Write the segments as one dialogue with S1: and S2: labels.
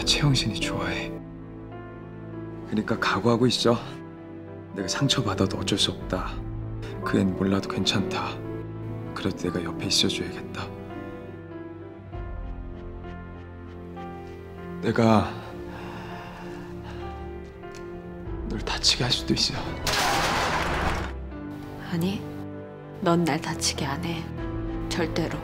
S1: 최영신이 좋아해. 그러니까 각오하고 있어. 내가 상처받아도 어쩔 수 없다. 그 애는 몰라도 괜찮다. 그래도 내가 옆에 있어줘야겠다. 내가 널 다치게 할 수도 있어.
S2: 아니, 넌 날 다치게 안 해. 절대로.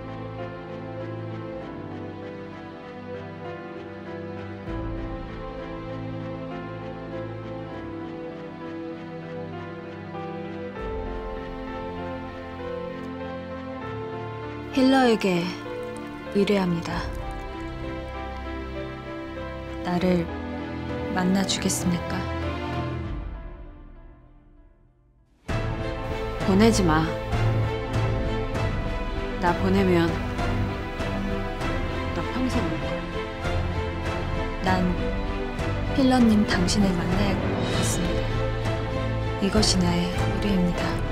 S2: 힐러에게 의뢰합니다. 나를 만나주겠습니까? 보내지 마. 나 보내면 너 평생 울 거야. 난 힐러님 당신을 만나야겠습니다. 이것이 나의 의뢰입니다.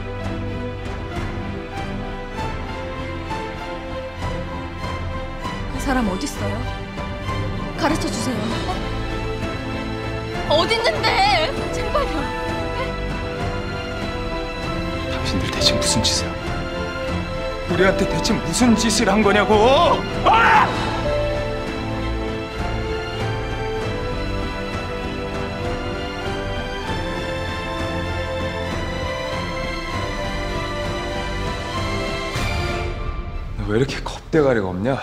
S2: 그 사람 어딨어요? 가르쳐 주세요. 어딨는데? 제발요.
S1: 당신들 대체 무슨 짓을? 우리한테 대체 무슨 짓을 한 거냐고! 아! 너 왜 이렇게 겁대가리가 없냐?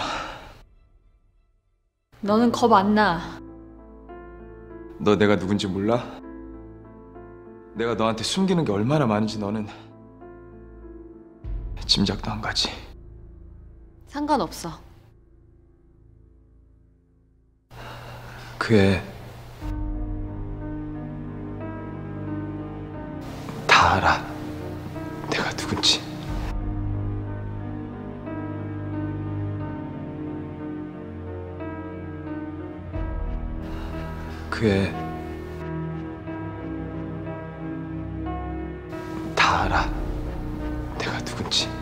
S2: 너는 겁 안 나.
S1: 너 내가 누군지 몰라? 내가 너한테 숨기는 게 얼마나 많은지 너는 짐작도 안 가지.
S2: 상관없어.
S1: 그 애 다 알아. 내가 누군지. 그 애 다 알아. 내가 누군지.